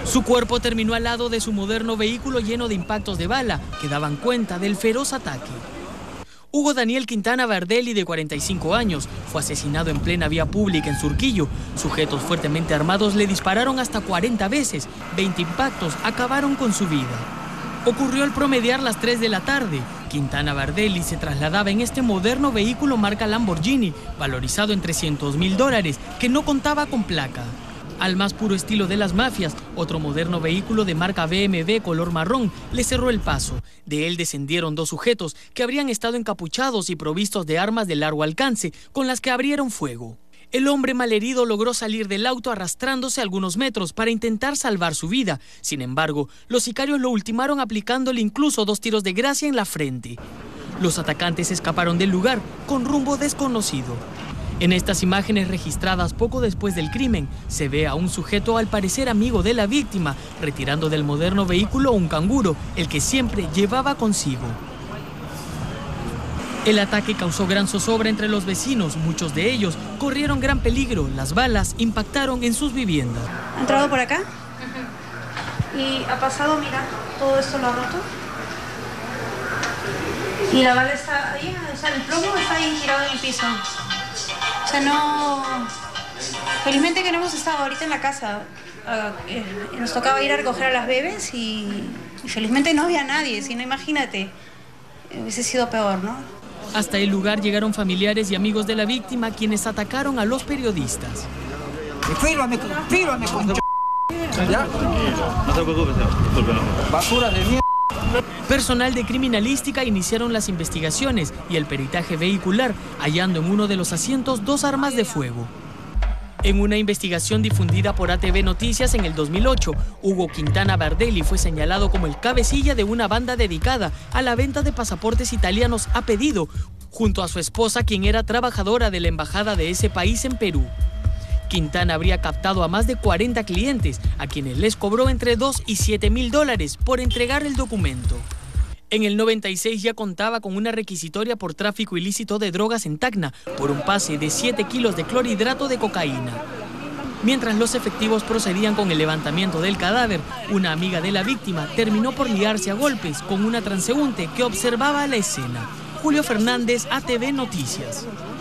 Su cuerpo terminó al lado de su moderno vehículo lleno de impactos de bala que daban cuenta del feroz ataque. Hugo Daniel Quintana Bardelli, de 45 años, fue asesinado en plena vía pública en Surquillo. Sujetos fuertemente armados le dispararon hasta 40 veces. 20 impactos acabaron con su vida. Ocurrió al promediar las 3 de la tarde. Quintana Bardelli se trasladaba en este moderno vehículo marca Lamborghini, valorizado en $300.000, que no contaba con placa. Al más puro estilo de las mafias, otro moderno vehículo de marca BMW color marrón le cerró el paso. De él descendieron 2 sujetos que habrían estado encapuchados y provistos de armas de largo alcance, con las que abrieron fuego. El hombre malherido logró salir del auto arrastrándose algunos metros para intentar salvar su vida. Sin embargo, los sicarios lo ultimaron aplicándole incluso 2 tiros de gracia en la frente. Los atacantes escaparon del lugar con rumbo desconocido. En estas imágenes registradas poco después del crimen, se ve a un sujeto al parecer amigo de la víctima, retirando del moderno vehículo un canguro, el que siempre llevaba consigo. El ataque causó gran zozobra entre los vecinos, muchos de ellos corrieron gran peligro, las balas impactaron en sus viviendas. ¿Ha entrado por acá? Y ha pasado, mira, todo esto lo ha roto. Y la bala está ahí, o sea, el plomo está ahí tirado en el piso. O sea, no... Felizmente que no hemos estado ahorita en la casa. Nos tocaba ir a recoger a las bebés y felizmente no había nadie. Si no, imagínate, hubiese sido peor, ¿no? Hasta el lugar llegaron familiares y amigos de la víctima, quienes atacaron a los periodistas. Fírmame, ¿ya? No te preocupes, disculpe. Basura de mierda. Personal de criminalística iniciaron las investigaciones y el peritaje vehicular, hallando en uno de los asientos 2 armas de fuego. En una investigación difundida por ATV Noticias en el 2008, Hugo Quintana Bardelli fue señalado como el cabecilla de una banda dedicada a la venta de pasaportes italianos a pedido, junto a su esposa, quien era trabajadora de la embajada de ese país en Perú. Quintana habría captado a más de 40 clientes, a quienes les cobró entre $2 y $7.000 por entregar el documento. En el 96 ya contaba con una requisitoria por tráfico ilícito de drogas en Tacna, por un pase de 7 kilos de clorhidrato de cocaína. Mientras los efectivos procedían con el levantamiento del cadáver, una amiga de la víctima terminó por liarse a golpes con una transeúnte que observaba la escena. Julio Fernández, ATV Noticias.